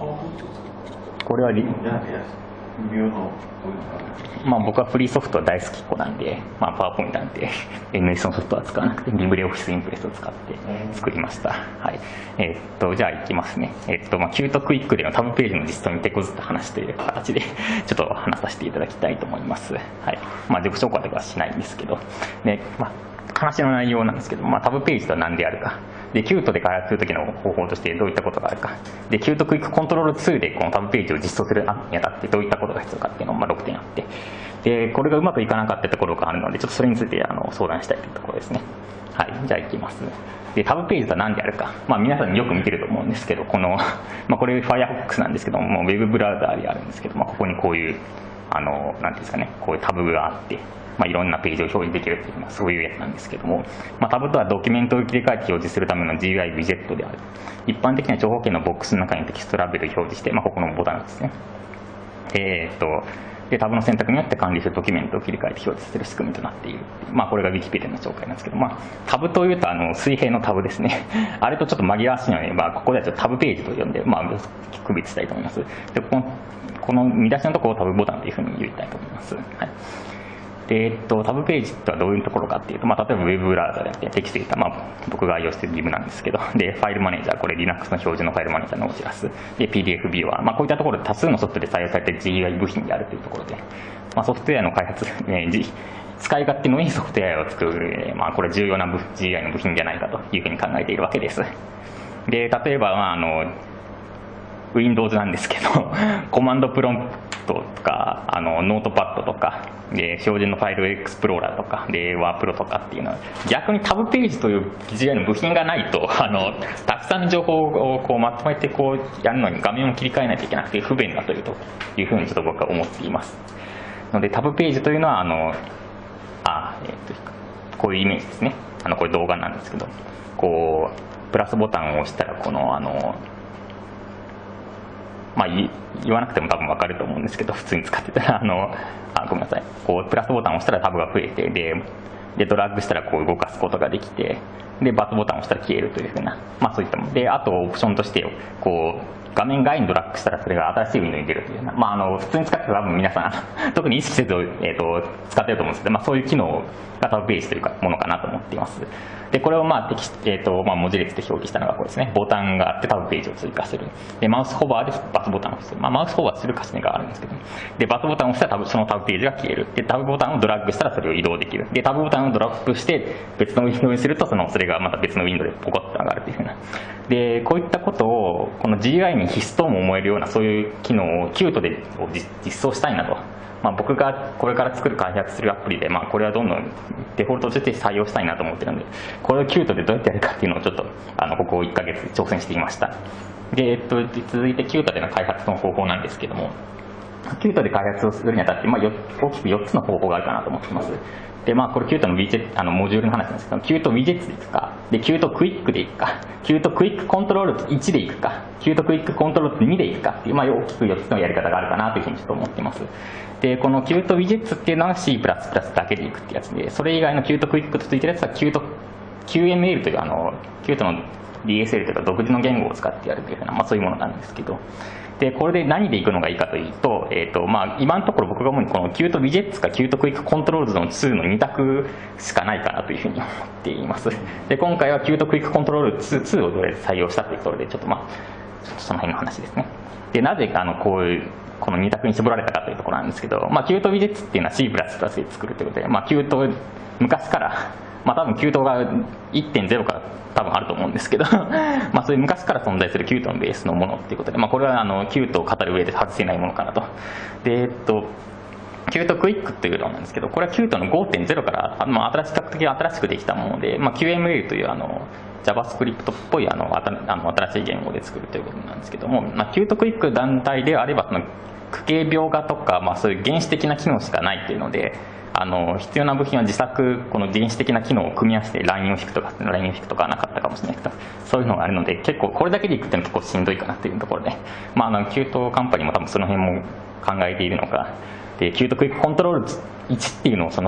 これはまあ僕はフリーソフトは大好きっ子なんで、まあ、パワーポイントなんて NS のソフトは使わなくてリブレオフィスインプレスを使って作りました。はい。じゃあいきますね。まあ、キュートクイックでのタブページの実装に手こずった話という形でちょっと話させていただきたいと思います。はい。まあ自己紹介とかはしないんですけど、で、まあ、話の内容なんですけど、まあ、タブページとは何であるか。で、キュートで開発するときの方法としてどういったことがあるか。で、キュートクイックコントロール2でこのタブページを実装するにあたってどういったことが必要かっていうのをまあ6点あって。で、これがうまくいかなかったところがあるので、ちょっとそれについて相談したいというところですね。はい。じゃあいきます。で、タブページとは何であるか。まあ皆さんよく見てると思うんですけど、この、まあこれ Firefox なんですけども、ウェブブラウザーであるんですけど、まあここにこういう、なんていうんですかね、こういうタブがあって、まあ、いろんなページを表示できるという、まあ、そういうやつなんですけども、まあ、タブとはドキュメントを切り替えて表示するための GUI ウィジェットである。一般的な長方形のボックスの中にテキストラベルを表示して、まあ、ここのボタンですね。で、タブの選択によって管理するドキュメントを切り替えて表示する仕組みとなっている。まあ、これが Wikipedia の紹介なんですけど、まあ、タブというと水平のタブですね。あれとちょっと紛らわしいので、まあ、ここではちょっとタブページと呼んで、まあ、区別したいと思います。で、この見出しのところをタブボタンというふうに言いたいと思います。はい。で、タブページとはどういうところかっていうと、まあ、例えば Web ブラウザであってテキストエディター、まあ、僕が愛用しているリブなんですけど、で、ファイルマネージャー、これ Linux の標準のファイルマネージャーのオジラス、で、PDF ビューアー、まあ、こういったところで多数のソフトで採用されている GUI 部品であるというところで、まあ、ソフトウェアの開発、使い勝手のいいソフトウェアを作る、まあ、これ重要な GUI の部品じゃないかというふうに考えているわけです。で、例えば、まあ、Windows なんですけど、コマンドプロンプトとか、ノートパッドとか、で、標準のファイルエクスプローラーとか、で、ワープロとかっていうのは、逆にタブページという GUI の部品がないと、たくさんの情報をこうまとめてこうやるのに画面を切り替えないといけなくて不便だというふうにちょっと僕は思っています。ので、タブページというのは、こういうイメージですね。これ動画なんですけど、こう、プラスボタンを押したら、この、まあ、言わなくても多分分かると思うんですけど、普通に使ってたら、ごめんなさい。こう、プラスボタンを押したらタブが増えて、で、ドラッグしたらこう動かすことができて、で、バツボタンを押したら消えるというふうな、まあそういったもの。で、あとオプションとして、こう、画面外にドラッグしたらそれが新しいウィンドウに出るというような、まあ普通に使ってたら多分皆さん、特に意識せず、使ってると思うんですけど、まあそういう機能がタブページというものかなと思っています。で、これをまあ文字列で表記したのがこれですね。ボタンがあってタブページを追加する。で、マウスホバーでバツボタンを押す。まあマウスホバーするかしないかがあるんですけど、で、バツボタンを押したらそのタブページが消える。で、タブボタンをドラッグしたらそれを移動できる。で、タブボタンをドラッグして別のウィンドウにすると、それがまた別のウィンドウでポコッと上がるというふうな。で、こういったことを、この GUI に必須とも思えるようなそういう機能をキュートで実装したいなと。まあ、僕がこれから作る開発するアプリで、まあ、これはどんどんデフォルトとして採用したいなと思ってるので、これをキュートでどうやってやるかっていうのをちょっとここ1ヶ月挑戦していました。で、続いてキュートでの開発の方法なんですけども、キュートで開発をするにあたって、まあ、大きく4つの方法があるかなと思っています。で、まあ、これキュートのウィジェット、モジュールの話なんですけど、キュートウィジェットでいくか、で、キュートクイックでいくか、キュートクイックコントロール1でいくか、キュートクイックコントロール2でいくかっていう、まあ、大きく4つのやり方があるかなというふうにちょっと思っています。で、このキュートウィジェットっていうのは C++ だけでいくってやつで、それ以外のキュートクイックとついてるやつはQML というキュートの DSL というか独自の言語を使ってやるというふうな、まあ、そういうものなんですけど、で、これで何でいくのがいいかというと、まあ、今のところ僕が思うにこのキュートウィジェットかキュートクイックコントロールズの2の2択しかないかなというふうに思っています。で、今回はキュートクイックコントロール 2をどれ採用したというところで、ちょっとまあ、その辺の話ですね。で、なぜこの2択に絞られたかというところなんですけど、まあ、キュートウィジェットっていうのは C++ で作るということで、まあ、キュート、昔から、まあ、多分キュートが 1.0 から多分あると思うんですけどまあそういう昔から存在するキュートのベースのものっていうことで、まあ、これはキュートを語る上で外せないものかなと。で、キュートクイックっていうのなんですけど、これはキュートの 5.0 から、まあ、比較的新しくできたもので、まあ、QML というJavaScript っぽい新しい言語で作るということなんですけども、まあ、キュートクイック団体であれば、その区形描画とか、まあ、そういう原始的な機能しかないっていうので、必要な部品は自作、この原始的な機能を組み合わせてラインを引くとかはなかったかもしれないけど、そういうのがあるので、結構これだけでいくっていうのは結構しんどいかなっていうところで、まあ、キュートカンパニーも多分その辺も考えているのか、で、キュートクイックコントロール1っていうのを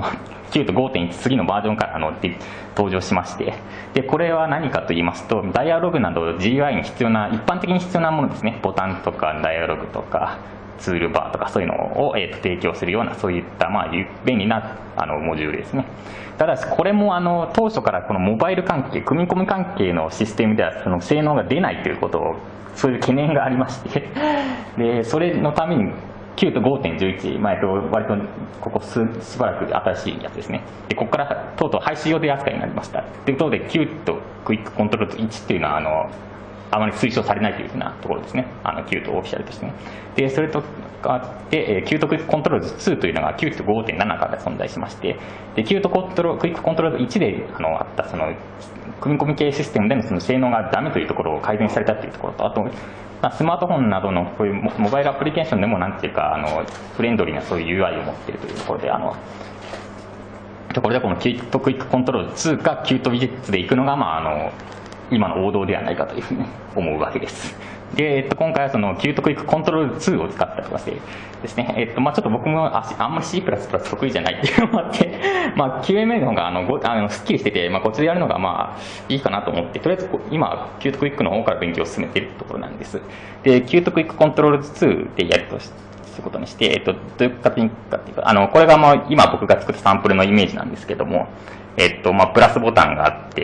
9と 5.1 次のバージョンからで登場しまして、でこれは何かと言いますと、ダイアログなど GUI に必要な一般的に必要なものですね、ボタンとかダイアログとかツールバーとかそういうのを、提供するような、そういった、便利なモジュールですね。ただしこれも当初からこのモバイル関係、組み込み関係のシステムではその性能が出ないということを、そういう懸念がありましてでそれのために9と 5.11、割とここしばらく新しいやつですね。でここからとうとう廃止予定扱いになりましたということで、9とクイックコントロール1っていうのはあまり推奨されないというふうなところですね、9とオフィシャルとしてね。でそれと変わって9とクイックコントロール2というのが9と 5.7 から存在しまして、で9とクイックコントロール1であったその組み込み系システムでのその性能がダメというところを改善されたというところと、あとスマートフォンなどのこういうモバイルアプリケーションでもなんていうかフレンドリーなそういう UI を持っているというところで、この9とクイックコントロール2か9と技術でいくのが、今の王道ではないかというふうに思うわけです。で、今回はその9とクイックコントロール2を使ったりとかしてですね、ちょっと僕もあんまり C++ 得意じゃないっていうのもあって、QML の方がすっきりしてて、こっちでやるのがいいかなと思って、とりあえず今9とクイックの方から勉強を進めているところなんです。で、9とクイックコントロール2でやるということにして、どういうかっていうか、これが今僕が作ったサンプルのイメージなんですけども、プラスボタンがあって、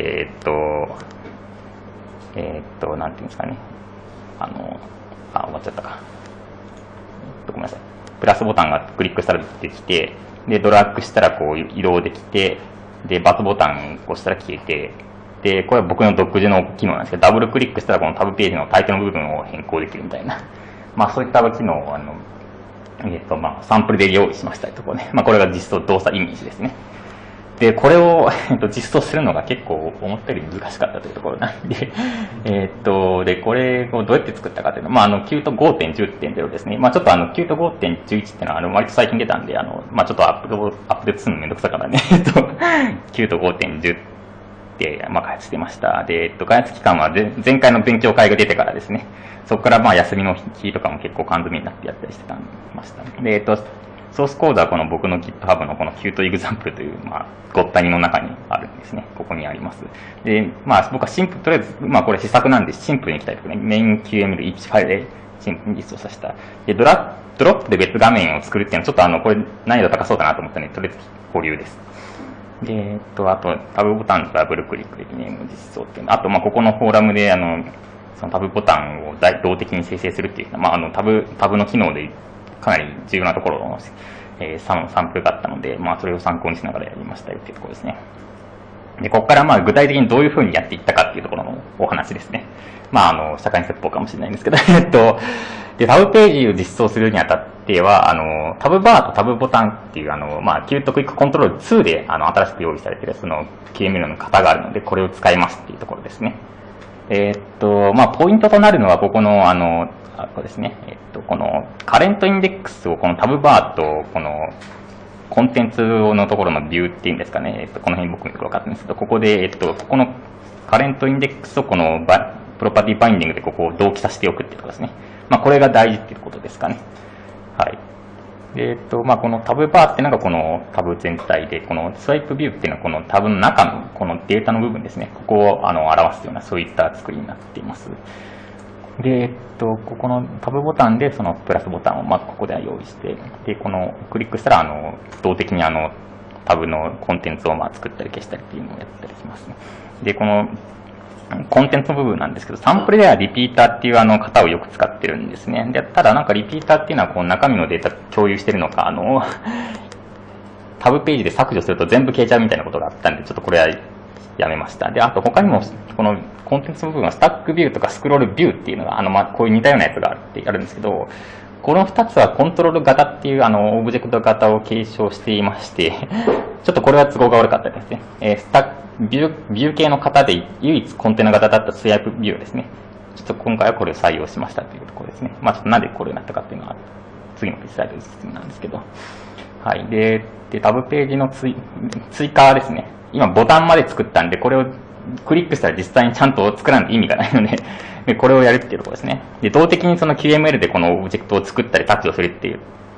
なんていうんですかね。終わっちゃったか。ごめんなさい。プラスボタンがクリックしたら出てきて、で、ドラッグしたらこう移動できて、で、バツボタンを押したら消えて、で、これは僕の独自の機能なんですけど、ダブルクリックしたらこのタブページのタイトルの部分を変更できるみたいな、そういった機能をサンプルで用意しましたりとかね。これが実装動作イメージですね。で、これを、実装するのが結構思ったより難しかったというところなんで、で、これをどうやって作ったかというのは、9と 5.10.0 ですね。ちょっと9と 5.11 っていうのは、割と最近出たんで、ちょっとアップデートするのめんどくさかったんで、9と 5.10 で、開発してました。で、開発期間は前回の勉強会が出てからですね、そこから休みの日とかも結構缶詰になってやったりしてました。で、ソースコードはこの僕の GitHub のこの Qt Example という、ごったにの中にあるんですね。ここにあります。で、僕はとりあえず、これ試作なんでシンプルにいきたいとね、メイン QML1 ファイルでシンプルに実装させた。で、ドロップで別画面を作るっていうのは、ちょっとこれ難易度高そうだなと思ったので、とりあえず保留です。で、あと、タブボタンとダブルクリックでネーム実装っていうの。あと、ここのフォーラムで、そのタブボタンを動的に生成するっていう、タブの機能で、かなり重要なところの、サンプルがあったので、それを参考にしながらやりましたよっていうところですね。で、ここから具体的にどういうふうにやっていったかっていうところのお話ですね。社会説法かもしれないんですけど、で、タブページを実装するにあたっては、タブバーとタブボタンっていう、Qtクイックコントロール2で、新しく用意されているその QML の型があるので、これを使いますっていうところですね。ポイントとなるのは、ここの、これですね。このカレントインデックスをこのタブバーとこのコンテンツのところのビューっていうんですかね。この辺僕もよく分かってるんですけど、ここで、ここのカレントインデックスをこのプロパティバインディングでここを同期させておくっていうところですね。これが大事っていうことですかね。はい。で、このタブバーっていうのがこのタブ全体で、このスワイプビューっていうのはこのタブの中のこのデータの部分ですね。ここを表すようなそういった作りになっています。で、ここのタブボタンでそのプラスボタンをここでは用意して、で、このクリックしたら動的にタブのコンテンツを作ったり消したりっていうのをやったりします。で、このコンテンツの部分なんですけど、サンプルではリピーターっていう型をよく使ってるんですね。で、ただリピーターっていうのはこう中身のデータ共有してるのか、タブページで削除すると全部消えちゃうみたいなことがあったんで、ちょっとこれはやめました。で、あと他にも、このコンテンツの部分はスタックビューとかスクロールビューっていうのが、こういう似たようなやつがあるんですけど、この2つはコントロール型っていうオブジェクト型を継承していまして、ちょっとこれは都合が悪かったですね。ビュー系の型で唯一コンテナ型だったスワイプビューですね。ちょっと今回はこれを採用しましたというところですね。ちょっとなんでこれになったかっていうのは、次のスライドで説明なんですけど。はい。で、タブページの追加ですね。今ボタンまで作ったんで、これをクリックしたら実際にちゃんと作らないと意味がないので、これをやるっていうところですね。で、動的にその QML でこのオブジェクトを作ったり削除するっていう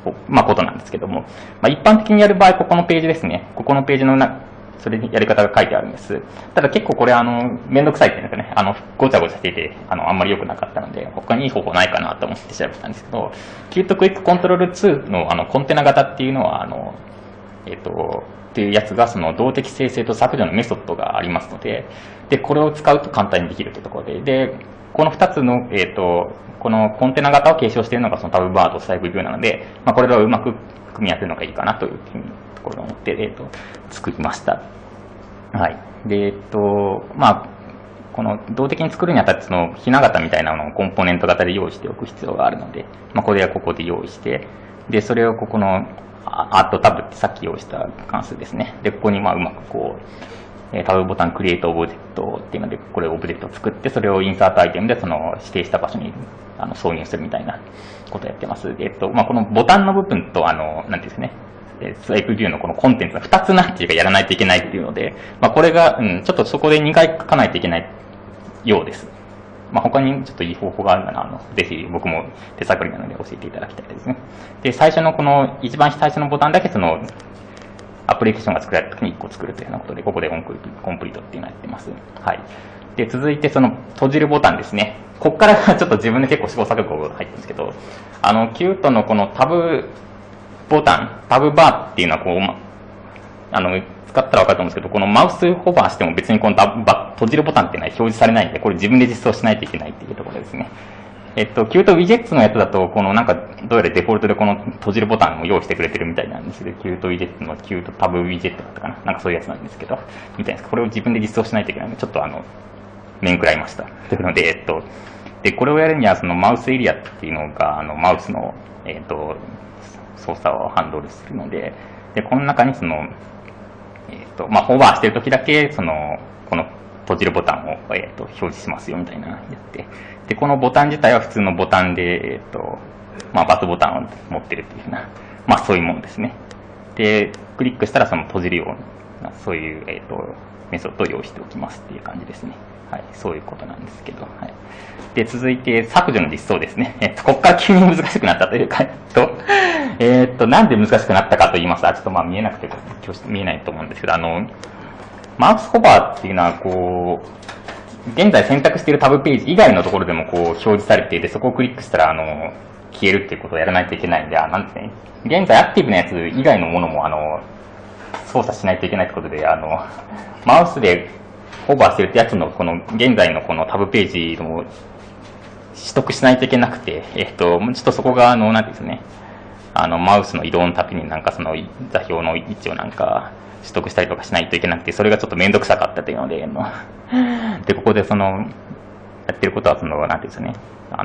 ことなんですけども、一般的にやる場合、ここのページですね。ここのページのそれにやり方が書いてあるんです。ただ結構これめんどくさいっていうんですかね。ごちゃごちゃしていて、あんまり良くなかったので、他にいい方法ないかなと思って調べたんですけど、Qt Quick Control 2のコンテナ型っていうのは、っていうやつが、その動的生成と削除のメソッドがありますので、これを使うと簡単にできるというところで、この2つの、このコンテナ型を継承しているのがそのタブバーとスタイプビューなので、これらをうまく組み合わせるのがいいかなというところを思って、作りました。はい。で、この動的に作るにあたって、そのひな型みたいなのをコンポーネント型で用意しておく必要があるので、これはここで用意して、それをここのアットタブってさっき用意した関数ですね。ここにうまくタブボタンクリエイトオブジェクトっていうので、これオブジェクトを作って、それをインサートアイテムでその指定した場所に挿入するみたいなことをやってます。このボタンの部分と、なんていうんですかね、スワイプビューのこのコンテンツが2つなんていうかやらないといけないっていうので、これが、ちょっとそこで2回書かないといけないようです。他にちょっといい方法があるなら、ぜひ僕も手探りなので教えていただきたいですね。で、最初の一番最初のボタンだけアプリケーションが作られた時に1個作るというようなことで、ここでコンプリートっていうのをやってます。はい。で、続いて閉じるボタンですね。ここからちょっと自分で結構試行錯誤が入ってるんですけど、Qtのこのタブボタン、タブバーっていうのは使ったら分かると思うんですけど、このマウスホバーしても別にこの閉じるボタンっていうのは表示されないんで、これ自分で実装しないといけないっていうところですね。Qt Widgets のやつだと、どうやらデフォルトでこの閉じるボタンを用意してくれてるみたいなんですけど、Qt Widgets の Qt Tab Widget だったかな、そういうやつなんですけど、みたいです。これを自分で実装しないといけないので、ちょっと面食らいました。というので、これをやるには、マウスエリアっていうのが、マウスの、操作をハンドルするので、この中にホバーしてる時だけ、この閉じるボタンを、表示しますよみたいなのをやって、このボタン自体は普通のボタンで、バツボタンを持ってるっていうふうな、そういうものですね。で、クリックしたら閉じるような、そういう、メソッドを用意しておきますっていう感じですね。はい、そういうことなんですけど。はい。で、続いて削除の実装ですね。ここから急に難しくなったというか、なんで難しくなったかと言いますと、ちょっと見えなくて、見えないと思うんですけど、マウスホバーっていうのは、現在選択しているタブページ以外のところでも表示されていて、そこをクリックしたら、消えるっていうことをやらないといけないんで、なんですね。現在アクティブなやつ以外のものも、操作しないといけないってことで、マウスでホバーしてるってやつの、現在のこのタブページの取得しないといけなくて、ちょっとそこが、なんていうんですね、マウスの移動のたびに座標の位置を取得したりとかしないといけなくて、それがちょっとめんどくさかったというので、で、ここでやってることは、なんていうんですね、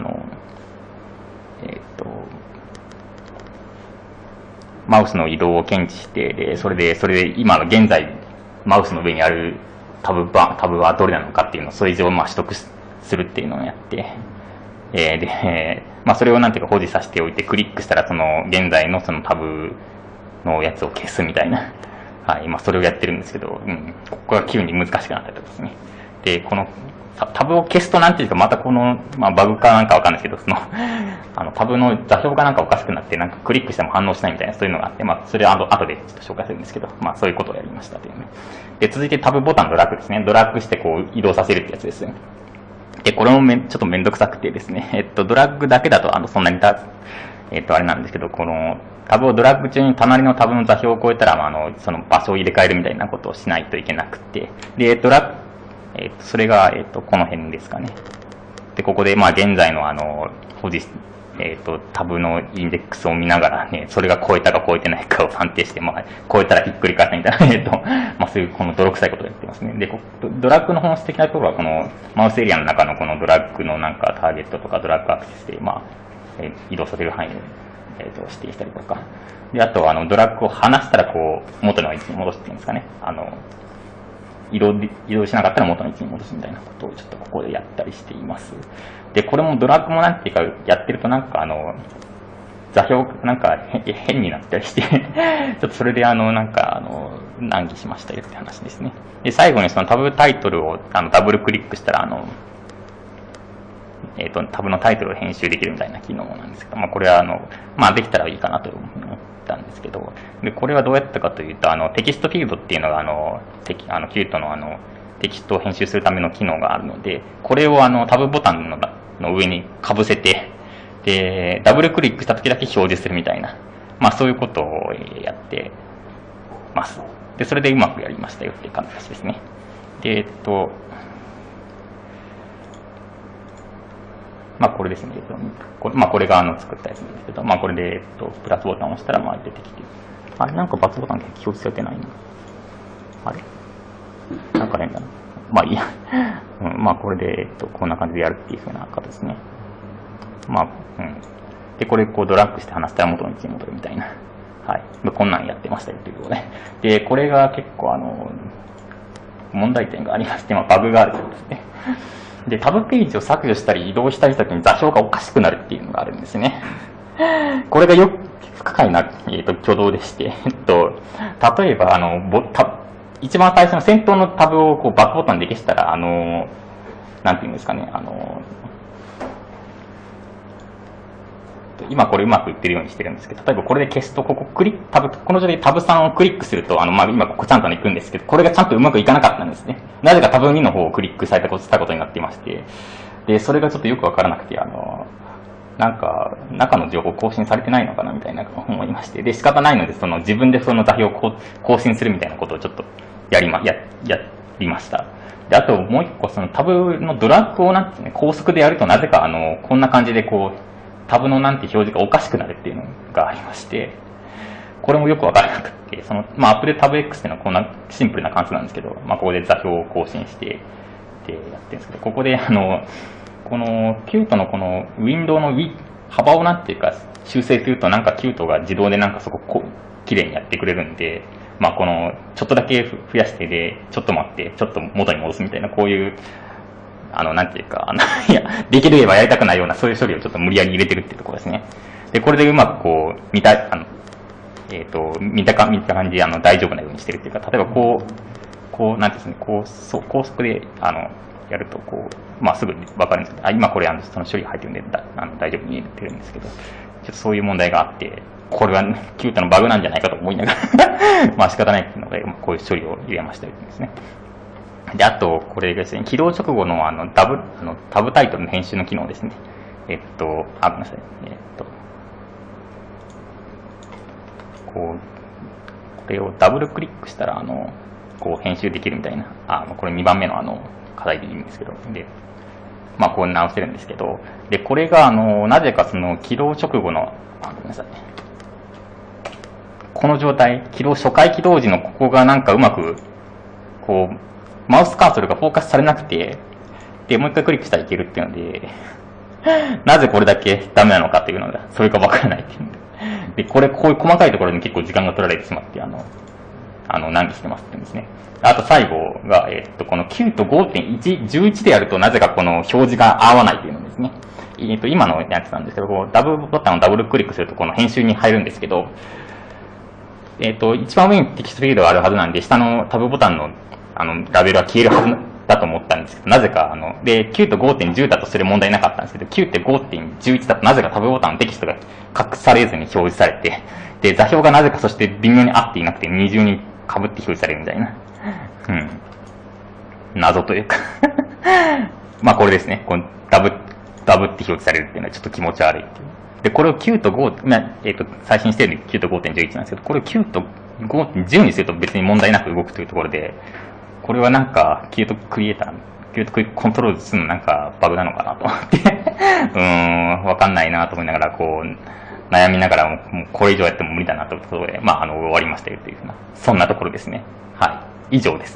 マウスの移動を検知して、で、それで今の現在、マウスの上にあるタブはどれなのかっていうのを、それ以上取得するっていうのをやって、で、それをなんていうか保持させておいて、クリックしたら現在のタブのやつを消すみたいな。はい、それをやってるんですけど、ここが急に難しくなったとですね。で、このタブを消すとなんていうか、またバグかなんかわかんないですけど、タブの座標がなんかおかしくなって、クリックしても反応しないみたいな、そういうのがあって、それは後でちょっと紹介するんですけど、そういうことをやりましたというね。で、続いてタブボタンドラッグですね。ドラッグして移動させるってやつです。で、これもちょっとめんどくさくてですね、ドラッグだけだと、そんなにあれなんですけど、この、タブをドラッグ中に隣のタブの座標を超えたら、その場所を入れ替えるみたいなことをしないといけなくて、で、それが、この辺ですかね。で、ここで、現在の保持、タブのインデックスを見ながらね、それが超えたか超えてないかを判定して、超えたらひっくり返すみたいな、そういうこの泥臭いことをやってますね。で、ドラッグの本質的なところは、このマウスエリアの中のこのドラッグのターゲットとかドラッグアクセスで、移動させる範囲を、指定したりとか。で、あと、ドラッグを離したら、元の位置に戻すっていうんですかね。移動しなかったら元の位置に戻すみたいなことをちょっとここでやったりしています。で、これもドラッグもなんていうか、やってると座標変になったりして、ちょっとそれで難儀しましたよって話ですね。で、最後にそのタブタイトルをダブルクリックしたら、 タブのタイトルを編集できるみたいな機能なんですけど、これはできたらいいかなと思ったんですけど、で、これはどうやったかというと、テキストフィールドっていうのが、キュートのテキストを編集するための機能があるので、これをタブボタンの上にかぶせて、で、ダブルクリックした時だけ表示するみたいな、そういうことをやってます。で、それでうまくやりましたよっていう感じですね。で、これですね。これが作ったやつなんですけど、これで、プラスボタンを押したら、出てきて、あれ、なんか×ボタン表示されてないの？あれなんか変だな。いいや。これで、こんな感じでやるっていう風な形ですね。で、これ、ドラッグして離したら元の位置に戻るみたいな。はい。こんなんやってましたよということで。で、これが結構、問題点がありまして、バグがあるそうですね。で、タブページを削除したり移動したりした時に座標がおかしくなるっていうのがあるんですね。これが不可解な、挙動でして、例えば、一番最初の先頭のタブをバックボタンで消したら、なんていうんですかね、今これうまくいってるようにしてるんですけど、例えばこれで消すと、この状態でタブ3をクリックすると、今ここちゃんと行くんですけど、これがちゃんとうまくいかなかったんですね。なぜかタブ2の方をクリックしたことになっていまして、で、それがちょっとよくわからなくて、なんか、中の情報更新されてないのかなみたいな思いまして、で、仕方ないので、自分でその座標を更新するみたいなことをちょっとやりました。で、あともう一個、タブのドラッグを高速でやるとなぜかこんな感じでタブの表示がおかしくなるっていうのがありまして、これもよくわからなくて、アップでタブ X っていうのはこんなシンプルな関数なんですけど、ここで座標を更新して、で、やってるんですけど、ここでこのキュートのこのウィンドウの幅をなんていうか修正するとキュートが自動でそこ綺麗にやってくれるんで、このちょっとだけ増やしてで、ちょっと待って、ちょっと元に戻すみたいな、こういう、なんていうか、いや、できればやりたくないようなそういう処理をちょっと無理やり入れてるっていうところですね。で、これでうまく見た感じで大丈夫なようにしてるっていうか、例えばなんですね、高速で、やるとすぐにわかるんですけど、今これその処理が入ってるんで大丈夫に見えてるんですけど、ちょっとそういう問題があって、これはキュートのバグなんじゃないかと思いながら仕方ないっていうので、こういう処理を入れましたよですね。で、あと、これですね、起動直後のタブタイトルの編集の機能ですね。ごめんなさい。これをダブルクリックしたら、編集できるみたいな、これ2番目の課題でいいんですけど、で、こう直せるんですけど、で、これが、なぜか起動直後の、ごめんなさい。この状態、初回起動時のここがうまく、マウスカーソルがフォーカスされなくて、で、もう一回クリックしたらいけるっていうので、なぜこれだけダメなのかっていうのが、それがわからないっていうので。で、こういう細かいところに結構時間が取られてしまって、難儀してますって言うんですね。あと最後が、この9と 5.11 でやるとなぜかこの表示が合わないというのですね。今のやつなんですけど、ダブルボタンをダブルクリックするとこの編集に入るんですけど、一番上にテキストフィールドがあるはずなんで、下のタブボタンのラベルは消えるはずだと思ったんですけど、なぜかで、9と 5.10 だとそれ問題なかったんですけど、9って 5.11 だとなぜかタブボタンのテキストが隠されずに表示されて、で、座標がなぜかそして微妙に合っていなくて二重に被って表示されるみたいな。謎というかこれですね。ダブって表示されるっていうのはちょっと気持ち悪いっていう。で、これを9と5、最新してるので9と 5.11 なんですけど、これを9と 5.10 にすると別に問題なく動くというところで、これはキュートクリエイター、キュートクイックコントロールするのバグなのかなと思ってわかんないなと思いながら、悩みながらもうこれ以上やっても無理だなということで、終わりましたよというふうな、そんなところですね。はい。以上です。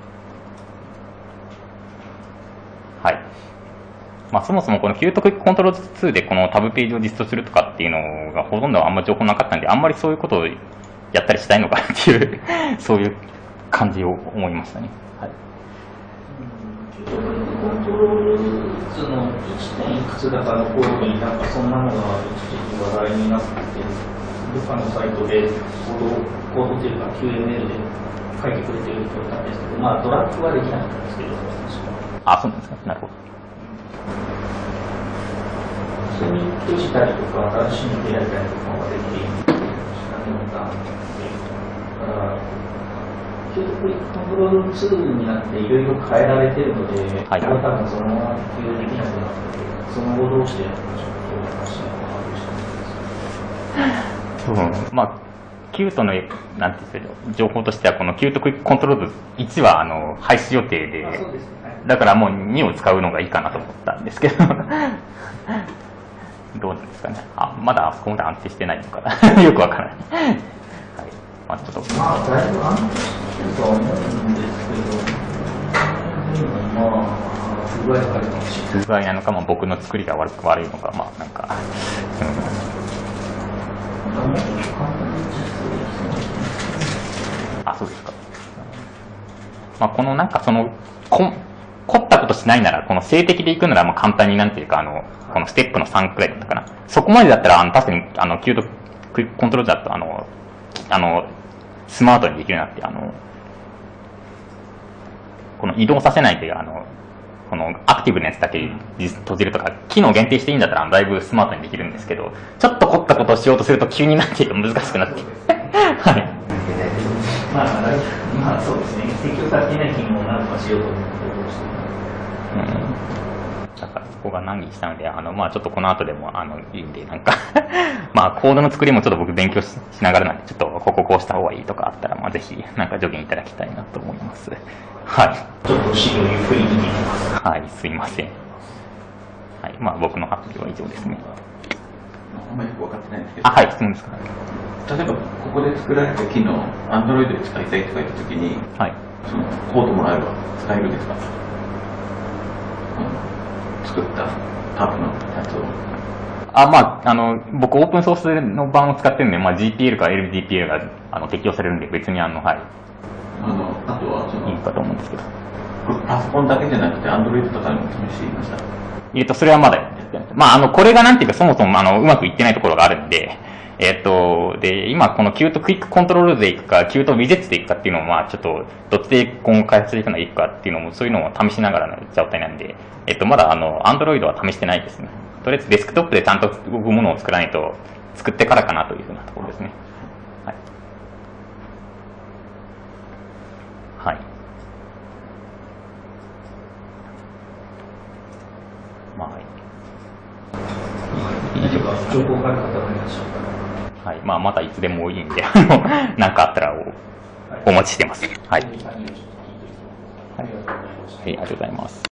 はい。そもそもこのキュートクイックコントロール2でこのタブページを実装するとかっていうのがほとんどあんま情報なかったんで、あんまりそういうことをやったりしたいのかなっていうそういう感じを思いましたね。はい。 キュートクイックコントロール2の 1. いくつだかの頃にそんなのが一時期話題になってて、どっかのサイトでコードというか QML で書いてくれてる人だったんですけど、ドラッグはできなかったんですけど、 そうなんですか。なるほど。 通に閉じたりとか、新しいの開いたりとかができるようなボタンで、だから、キュートクイックコントロールツールになっていろいろ変えられてるので、 はい、 これは多分そのまま適用できなくなってて、その後どうしてやるのかちょっと話が把握してないです。 まあキュートのなんていう情報としては、このキュートクイックコントロール1は廃止予定で、だからもう2を使うのがいいかなと思ったんですけど、どうなんですかね。まだあそこまで安定してないのかな。よくわからない。はい。まあちょっと。 まあ、だいぶ安定してるとは思うんですけど、まあ、不具合があるかもしれない。 不具合なのか、まあ僕の作りが悪いのか、まあなんか、そうですか。まあ、このなんか凝ったことしないなら、この静的でいくなら、まあ簡単になんていうか、このステップの3くらいだったかな。そこまでだったら、確かに、キュートクイックコントロールだと、スマートにできるようになって、この移動させないで、このアクティブなやつだけ閉じるとか、機能限定していいんだったら、だいぶスマートにできるんですけど、ちょっと凝ったことをしようとすると、急になって難しくなって。はい。 まあそうですね。提供されていない機能を何とかしようと思ってだからそこが難儀したので、まあちょっとこの後でもいいんで、なんかまあコードの作りもちょっと僕勉強 しながらなんで、ちょっとここした方がいいとかあったら、まあぜひなんか助言いただきたいなと思います。はい。 ちょっと資料ゆっくり見てみます。 はい、すいません。はい、まあ僕の発表は以上ですね。 あんまりよく分かってないんですけど。 はい、質問ですか。 例えばここで作られた機能、Android で使いたいとか言ったときに、はい、そのコードもらえば使えるんですか？作ったタブのやつを。 まあ、僕オープンソースの版を使ってるんで、まあ GPL か LDPL が適用されるんで、別にはい。 あとはそのいいかと思うんですけど。 パソコンだけじゃなくて Android とかでも試していました。 それはまだやってない。まあ、これがなんていうか、そもそもうまくいってないところがあるんで、で、今このキュートクイックコントロールでいくか、キュートウィジェッツでいくかっていうのを、まあちょっと、どっちで今後開発していくのがいいかっていうのも、そういうのを試しながらの状態なんで、まだAndroid は試してないですね。とりあえずデスクトップでちゃんと動くものを作らないと、作ってからかなというふうなところですね。はい。はい。まあ、 情報がある方がいらっしゃるから。はい。まあ、またいつでもいいんで、何かあったらお待ちしてます。はい。はい。ありがとうございます。